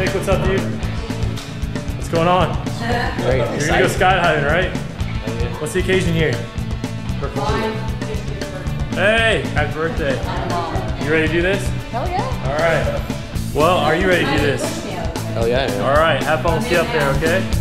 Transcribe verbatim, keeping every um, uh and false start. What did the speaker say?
Nick, what's up, dude? What's going on? Great. You're gonna go skydiving, right? What's the occasion here? Hey, happy birthday. You ready to do this? Hell yeah. All right. Well, are you ready to do this? Hell yeah. All right, have fun. We'll see you up there, okay?